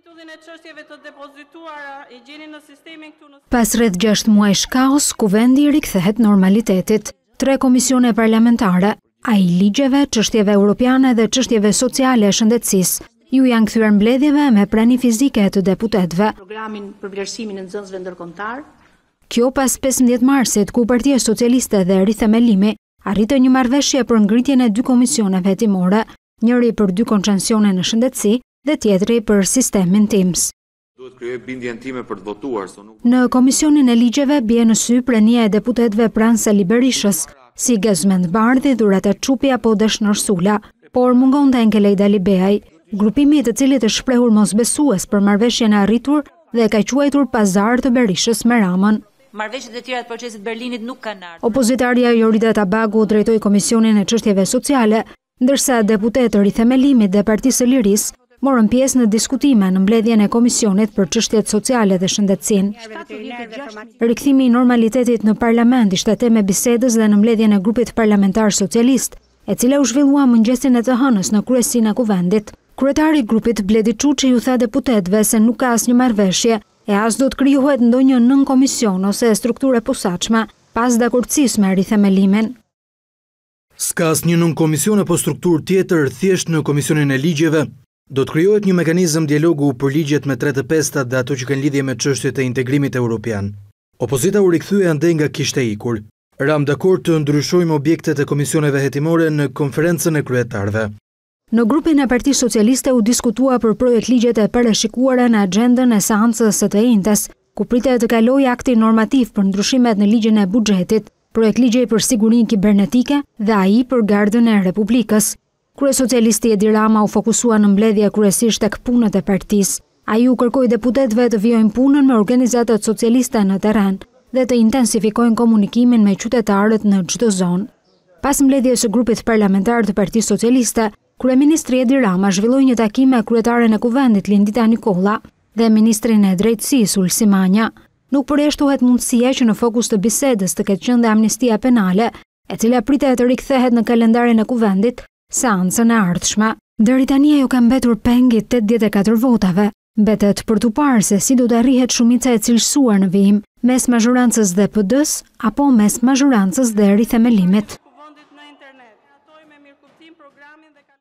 Pas rreth 6 muajsh kaos, kuvendi rikthehet normalitetit. 3 komisione parlamentare, ai ligjeve, çështjeve europiane dhe çështjeve sociale e shëndetësisë, ju janë kthyer mbledhjeve me prani fizike të deputetëve. Programin për vlerësimin e nxënësve ndërkombëtar. Kjo pas 15 marsit, ku Partia Socialiste dhe rithemelimi arritën një marrëveshje për ngritjen e 2 komisioneve hetimore, njëri për 2 koncensione në shëndetësi dhe tjetri për sistemin TIMS. Duhet krijoj bindjen time për të votuar. Në Komisionin e Ligjeve bie në sy prania e deputetëve pranë Sali Berishës, si Gezmend Bardhi, Dhurata Çupi apo Dashnor Sula, por mungonte Enkelejda Libeaj, grupimi i të cilit është shprehur mosbesues për marrëveshjen e arritur dhe ka quajtur pazar të Berishës me Ramën. Marrëveshjet e tjera të procesit Berlinit nuk kanë ardhur. Opozitarja Jorida Tabagu drejtoi Komisionin e Çështjeve Sociale, ndërsa deputetë rithemelimit dhe Partisë së Lirisë morën pjesë në diskutime në mbledhjen e Komisionit për çështjet sociale dhe shëndetësinë. Rikthimi i normalitetit në parlament ishte temë bisedës dhe në mbledhjen e grupit parlamentar socialist, e cila u zhvillua mëngjesin e të hënës në kryesinë e kuvendit. Kryetari i grupit Bledi Çuçi ju tha deputetëve se nuk ka asnjë marrëveshje e as do të krijohet ndonjë nën komision ose strukturë posaçme pas dakordësisë me rithemelimin. S'ka asnjë nën komision apo strukturë tjetër, thjesht në Komisionin e Ligjeve do të krijohet një mekanizëm dialogu për ligjet me 3/5 dhe ato që kanë lidhje me çështjet e integrimit evropian. Opozita u rikthye ande nga kishte ikur. Ram dakord të ndryshojmë objektet e komisioneve hetimore në konferencën e kryetarëve. Në grupin e Partisë Socialiste u diskutua për projekt ligjet e parashikuara në agjendën e seancës së të njëjtës, ku pritet të kalojë akti normativ për ndryshimet në ligjin e buxhetit, projekt ligji për sigurinë kibernetike dhe ai për Gardën e Republikës. Kryesocialisti Edi Rama u fokusua në mbledhje kryesisht tek punët e partisë. Ai u kërkoi deputetëve të vijojnë punën me organizatat socialiste në terren dhe të intensifikojnë komunikimin me qytetarët në çdo zonë. Pas mbledhjes së grupit parlamentar të Partisë Socialiste, Kryeministri Edi Rama zhvilloi një takim me kryetaren e kuvendit Lindita Nikolla dhe ministrin e drejtësisë Ulsi Manja. Nuk përjashtohet mundësia që në fokus të bisedës të ketë qenë amnistia penale, e cila pritet të rikthehet në kalendarin e kuvendit seancën e ardhshme. Deri tani ajo ka mbetur peng i 84 votave. Mbetet për t'u parë se si do të arrihet shumica e cilësuar në vijim, mes mazhorancës dhe PD-s apo mes mazhorancës dhe rithemelimit.